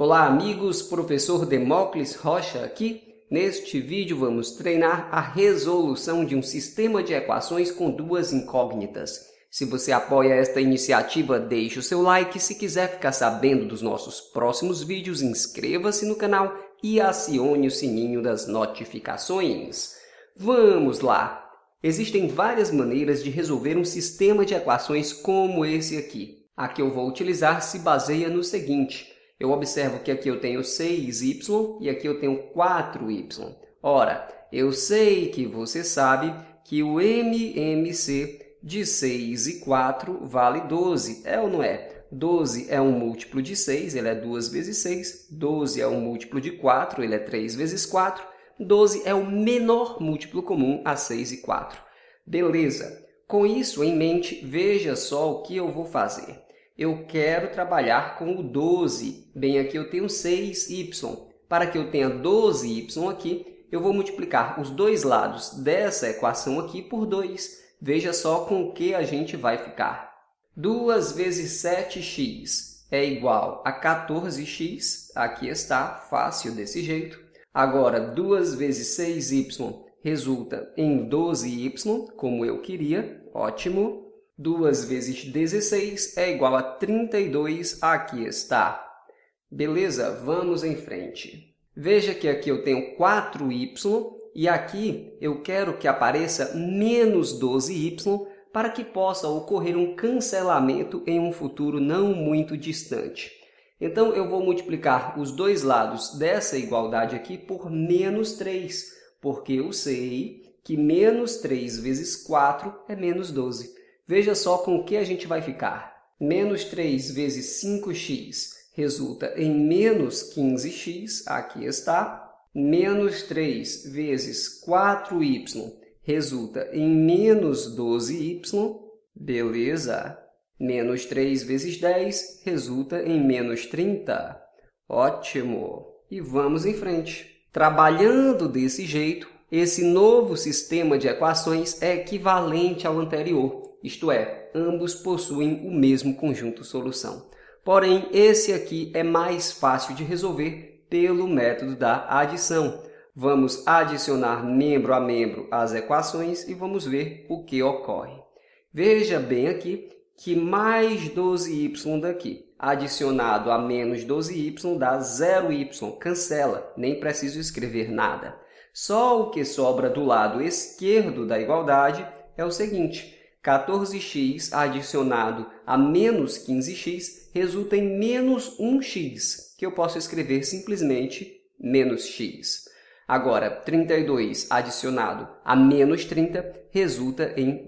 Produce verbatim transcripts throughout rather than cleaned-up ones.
Olá amigos, professor Demócles Rocha aqui. Neste vídeo vamos treinar a resolução de um sistema de equações com duas incógnitas. Se você apoia esta iniciativa, deixe o seu like. Se quiser ficar sabendo dos nossos próximos vídeos, inscreva-se no canal e acione o sininho das notificações. Vamos lá! Existem várias maneiras de resolver um sistema de equações como esse aqui. A que eu vou utilizar se baseia no seguinte. Eu observo que aqui eu tenho seis y e aqui eu tenho quatro y. Ora, eu sei que você sabe que o M M C de seis e quatro vale doze, é ou não é? doze é um múltiplo de seis, ele é duas vezes seis. doze é um múltiplo de quatro, ele é três vezes quatro. doze é o menor múltiplo comum a seis e quatro. Beleza. Com isso em mente, veja só o que eu vou fazer. Eu quero trabalhar com o doze. Bem, aqui eu tenho seis y. Para que eu tenha doze y aqui, eu vou multiplicar os dois lados dessa equação aqui por dois. Veja só com o que a gente vai ficar. duas vezes sete x é igual a quatorze x. Aqui está, fácil desse jeito. Agora, duas vezes seis y resulta em doze y, como eu queria. Ótimo. duas vezes dezesseis é igual a trinta e dois. Aqui está. Beleza? Vamos em frente. Veja que aqui eu tenho quatro y e aqui eu quero que apareça menos doze y para que possa ocorrer um cancelamento em um futuro não muito distante. Então, eu vou multiplicar os dois lados dessa igualdade aqui por menos três, porque eu sei que menos três vezes quatro é menos doze. Veja só com o que a gente vai ficar. Menos três vezes cinco x resulta em menos quinze x. Aqui está. Menos três vezes quatro y resulta em menos doze y. Beleza. Menos três vezes dez resulta em menos trinta. Ótimo. E vamos em frente. Trabalhando desse jeito, esse novo sistema de equações é equivalente ao anterior. Isto é, ambos possuem o mesmo conjunto solução. Porém, esse aqui é mais fácil de resolver pelo método da adição. Vamos adicionar membro a membro as equações e vamos ver o que ocorre. Veja bem aqui que mais doze y daqui, adicionado a menos doze y, dá zero y. Cancela, nem preciso escrever nada. Só o que sobra do lado esquerdo da igualdade é o seguinte. quatorze x adicionado a menos quinze x resulta em menos um x, que eu posso escrever simplesmente menos x. Agora, trinta e dois adicionado a menos trinta resulta em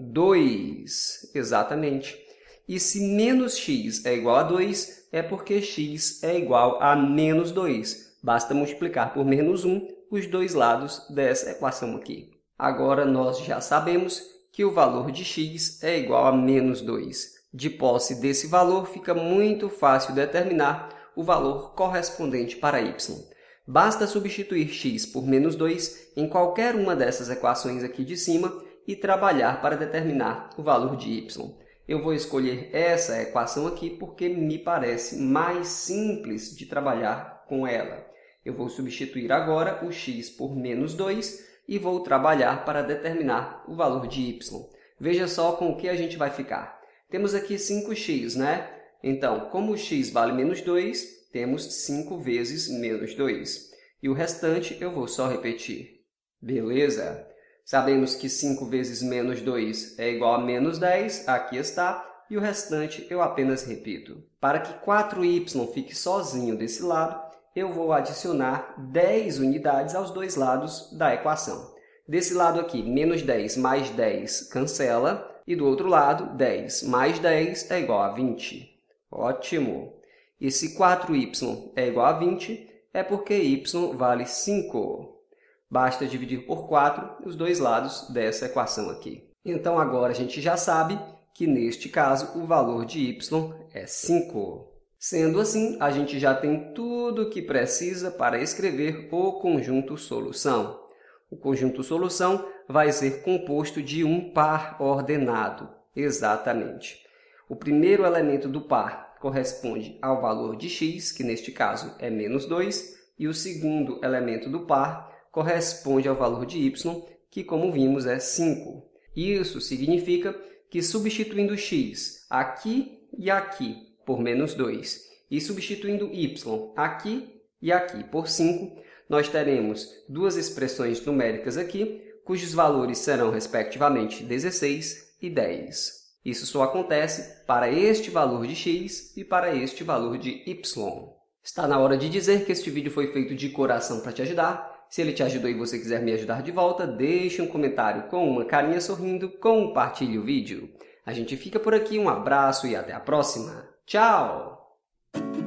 dois. Exatamente. E se menos x é igual a dois, é porque x é igual a menos dois. Basta multiplicar por menos um os dois lados dessa equação aqui. Agora, nós já sabemos que o valor de x é igual a menos dois. De posse desse valor, fica muito fácil determinar o valor correspondente para y. Basta substituir x por menos dois em qualquer uma dessas equações aqui de cima e trabalhar para determinar o valor de y. Eu vou escolher essa equação aqui porque me parece mais simples de trabalhar com ela. Eu vou substituir agora o x por menos dois e vou trabalhar para determinar o valor de y. Veja só com o que a gente vai ficar. Temos aqui cinco x, né? Então, como o x vale menos dois, temos cinco vezes menos dois. E o restante eu vou só repetir. Beleza? Sabemos que cinco vezes menos dois é igual a menos dez. Aqui está. E o restante eu apenas repito. Para que quatro y fique sozinho desse lado, eu vou adicionar dez unidades aos dois lados da equação. Desse lado aqui, menos dez mais dez cancela. E do outro lado, dez mais dez é igual a vinte. Ótimo! E se quatro y é igual a vinte, é porque y vale cinco. Basta dividir por quatro os dois lados dessa equação aqui. Então, agora a gente já sabe que, neste caso, o valor de y é cinco. Sendo assim, a gente já tem tudo o que precisa para escrever o conjunto solução. O conjunto solução vai ser composto de um par ordenado. Exatamente. O primeiro elemento do par corresponde ao valor de x, que neste caso é menos dois, e o segundo elemento do par corresponde ao valor de y, que, como vimos, é cinco. Isso significa que, substituindo x aqui e aqui por menos dois, e substituindo y aqui e aqui por cinco, nós teremos duas expressões numéricas aqui, cujos valores serão, respectivamente, dezesseis e dez. Isso só acontece para este valor de x e para este valor de y. Está na hora de dizer que este vídeo foi feito de coração para te ajudar. Se ele te ajudou e você quiser me ajudar de volta, deixe um comentário com uma carinha sorrindo, compartilhe o vídeo. A gente fica por aqui, um abraço e até a próxima. Tchau!